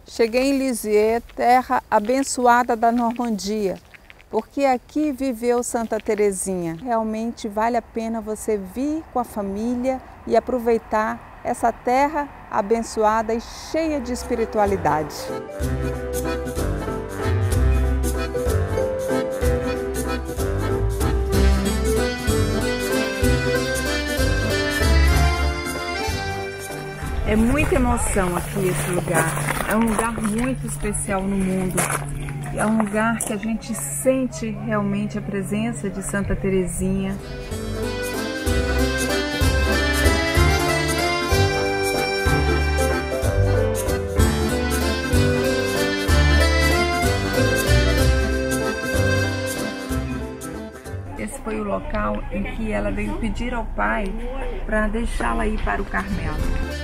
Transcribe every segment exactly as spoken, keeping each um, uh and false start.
Cheguei em Lisieux, terra abençoada da Normandia, porque aqui viveu Santa Teresinha. Realmente vale a pena você vir com a família e aproveitar essa terra abençoada e cheia de espiritualidade. É muita emoção aqui esse lugar, é um lugar muito especial no mundo, é um lugar que a gente sente realmente a presença de Santa Teresinha. Esse foi o local em que ela veio pedir ao Pai para deixá-la ir para o Carmelo.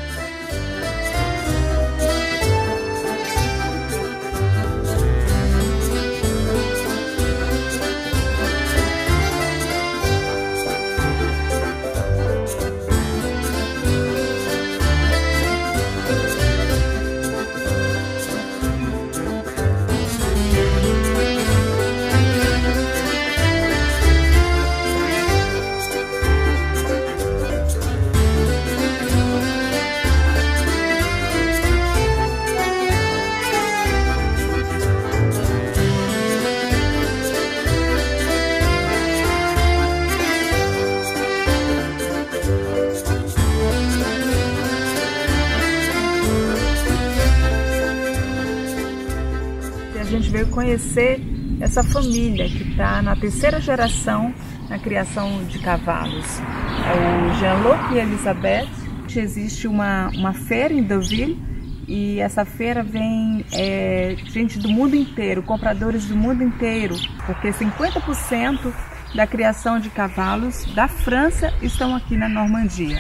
A gente veio conhecer essa família que está na terceira geração na criação de cavalos. É o Jean-Luc e a Elisabeth. Existe uma, uma feira em Deauville e essa feira vem é, gente do mundo inteiro, compradores do mundo inteiro, porque cinquenta por cento da criação de cavalos da França estão aqui na Normandia.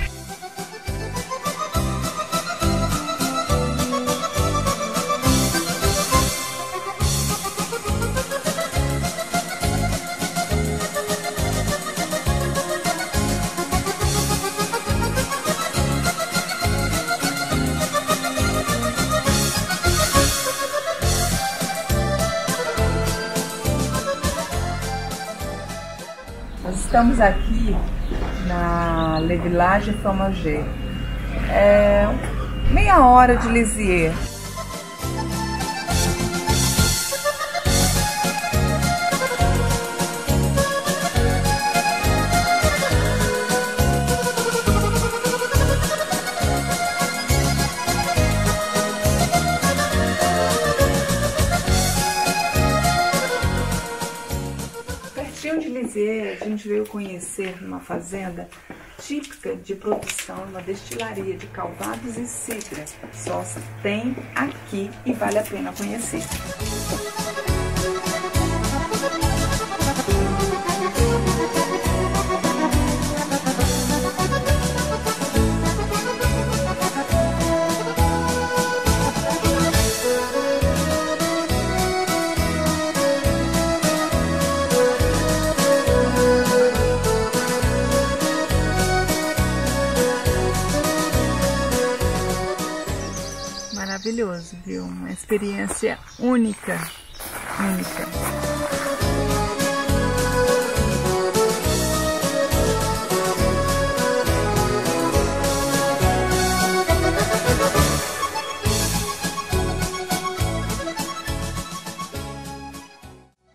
Nós estamos aqui na Le Village Fromager, é meia hora de Lisieux. De Lisieux, a gente veio conhecer uma fazenda típica de produção, uma destilaria de calvados e cidra. Só tem aqui e vale a pena conhecer. Maravilhoso, viu? Uma experiência única, única.